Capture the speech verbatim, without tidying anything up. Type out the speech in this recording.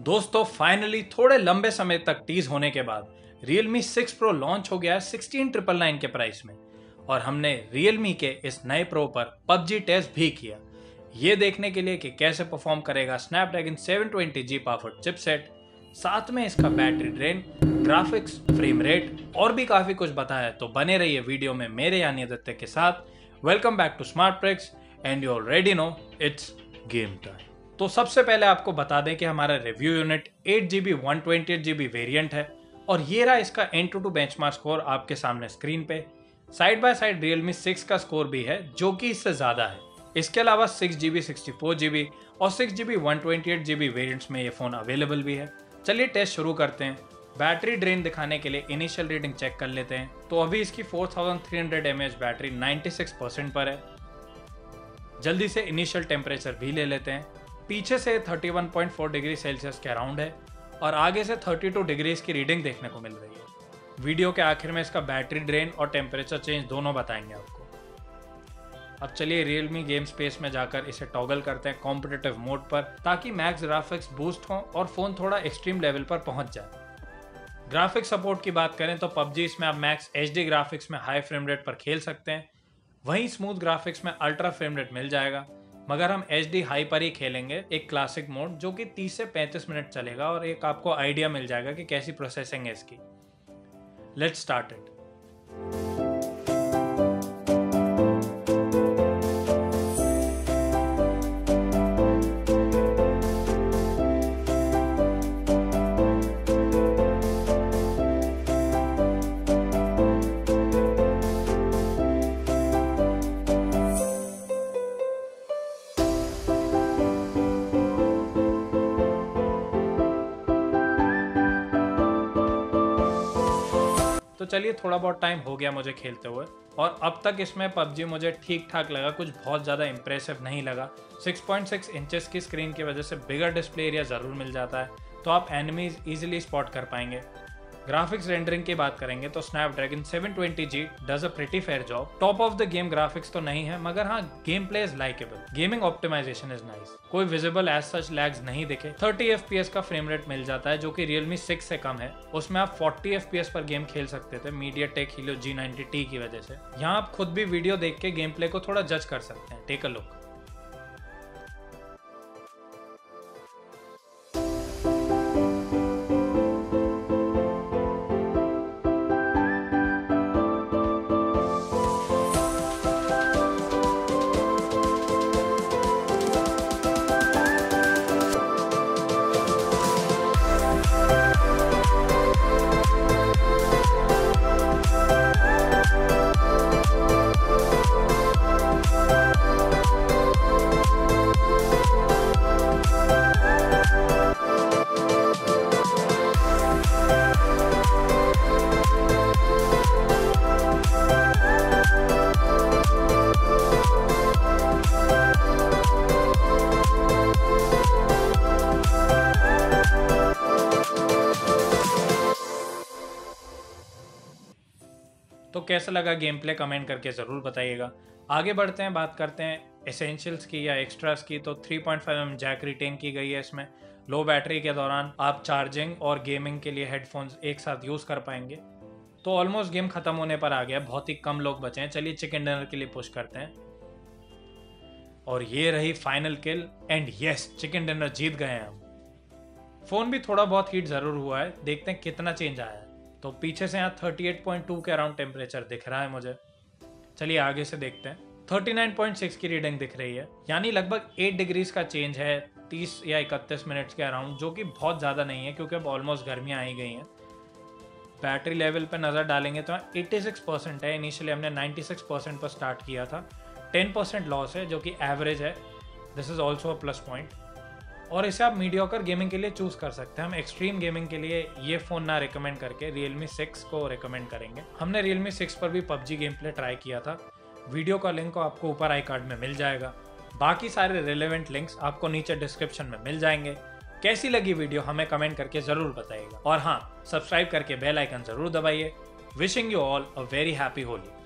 दोस्तों फाइनली थोड़े लंबे समय तक टीज होने के बाद Realme सिक्स Pro लॉन्च हो गया है सिक्सटीन नाइन नाइन के प्राइस में और हमने Realme के इस नए Pro पर पबजी टेस्ट भी किया, ये देखने के लिए कि कैसे परफॉर्म करेगा Snapdragon seven twenty G powered chipset, साथ में इसका battery drain, graphics, frame rate और भी काफी कुछ बताया। तो बने रहिए वीडियो में मेरे यानी आदित्य के साथ। Welcome back to smart tricks and you already know it's game time. तो सबसे पहले आपको बता दें कि हमारा review unit eight G B one twenty eight G B variant है और ये रहा इसका एंटूटू बेंचमार्क स्कोर आपके सामने स्क्रीन पे। Side by side Realme six का स्कोर भी है जो कि इससे ज्यादा है। इसके अलावा six G B sixty four G B और six G B one twenty eight G B variants में ये फोन अवेलेबल भी है। चलिए टेस्ट शुरू करते हैं। बैटरी ड्रेन दिखाने के लिए इनिशियल रीडिंग चेक कर लेते हैं। तो अभी इसकी four thousand three hundred M A H battery ninety six percent पर है। जल्दी से इनिशियल टेम्परेचर भी ले लेते हैं। पीछे से thirty one point four degree Celsius के अराउंड है और आगे से थर्टी टू डिग्रीज की रीडिंग देखने को मिल रही है। वीडियो के आखिर में इसका बैटरी ड्रेन और टेम्परेचर चेंज दोनों बताएंगे आपको। अब चलिए Realme गेम स्पेस में जाकर इसे टॉगल करते हैं कॉम्पिटिटिव मोड पर, ताकि मैक्स ग्राफिक्स बूस्ट हो और फोन थोड़ा एक्सट्रीम लेवल पर पहुंच जाए। ग्राफिक्स सपोर्ट की बात करें तो पबजी इसमें आप मैक्स एच डी ग्राफिक्स में हाई फ्रेम रेट पर खेल सकते हैं, वहीं स्मूथ ग्राफिक्स में अल्ट्रा फ्रेम रेट मिल जाएगा, मगर हम एच डी हाई पर ही खेलेंगे एक क्लासिक मोड जो कि तीस से पैंतीस मिनट चलेगा और एक आपको आइडिया मिल जाएगा कि कैसी प्रोसेसिंग है इसकी। Let's start it. तो चलिए थोड़ा बहुत टाइम हो गया मुझे खेलते हुए और अब तक इसमें पबजी मुझे ठीक ठाक लगा, कुछ बहुत ज़्यादा इंप्रेसिव नहीं लगा। सिक्स पॉइंट सिक्स इंचेस की स्क्रीन की वजह से बिगर डिस्प्ले एरिया ज़रूर मिल जाता है, तो आप एनिमीज इजीली स्पॉट कर पाएंगे। ग्राफिक्स रेंडरिंग की बात करेंगे तो Snapdragon seven twenty G does a pretty fair job. Top of the game graphics तो नहीं है, मगर हाँ game play is likeable. Gaming optimisation is nice. कोई विजिबल एज सच लैग्स नहीं दिखे। थर्टी एफ पी एस का फ्रेम रेट मिल जाता है जो कि Realme सिक्स से कम है। उसमें आप फोर्टी एफ पी एस पर गेम खेल सकते थे MediaTek Helio G ninety T की वजह से। यहाँ आप खुद भी वीडियो देख के गेम प्ले को थोड़ा जज कर सकते हैं। Take a look. तो कैसा लगा गेम प्ले कमेंट करके ज़रूर बताइएगा। आगे बढ़ते हैं, बात करते हैं एसेंशियल्स की या एक्स्ट्रास की। तो three point five M M jack retain की गई है इसमें। लो बैटरी के दौरान आप चार्जिंग और गेमिंग के लिए हेडफोन्स एक साथ यूज़ कर पाएंगे। तो ऑलमोस्ट गेम खत्म होने पर आ गया, बहुत ही कम लोग बचे हैं। चलिए चिकन डिनर के लिए पुश करते हैं और ये रही final kill and yes chicken dinner जीत गए हैं हम। फोन भी थोड़ा बहुत हीट ज़रूर हुआ है, देखते हैं कितना चेंज आया है। तो पीछे से यहाँ थर्टी एट पॉइंट टू के अराउंड टेम्परेचर दिख रहा है मुझे। चलिए आगे से देखते हैं। थर्टी नाइन पॉइंट सिक्स की रीडिंग दिख रही है, यानी लगभग एट डिग्रीज का चेंज है तीस या इकतीस मिनट्स के अराउंड, जो कि बहुत ज़्यादा नहीं है क्योंकि अब ऑलमोस्ट गर्मियाँ आ ही गई हैं। बैटरी लेवल पे नज़र डालेंगे तो एटी सिक्स परसेंट है। इनिशियली हमने नाइंटी सिक्स परसेंट पर स्टार्ट किया था। टेन परसेंट लॉस है जो कि एवरेज है। This is also a plus point और इसे आप मीडियोकर गेमिंग के लिए चूज़ कर सकते हैं। हम एक्सट्रीम गेमिंग के लिए ये फ़ोन ना रिकमेंड करके Realme सिक्स को रिकमेंड करेंगे। हमने Realme सिक्स पर भी पबजी गेम प्ले ट्राई किया था। वीडियो का लिंक आपको ऊपर आई कार्ड में मिल जाएगा। बाकी सारे रिलेवेंट लिंक्स आपको नीचे डिस्क्रिप्शन में मिल जाएंगे। कैसी लगी वीडियो हमें कमेंट करके ज़रूर बताइएगा और हाँ, सब्सक्राइब करके बेल आइकन ज़रूर दबाइए। Wishing you all a very happy Holi.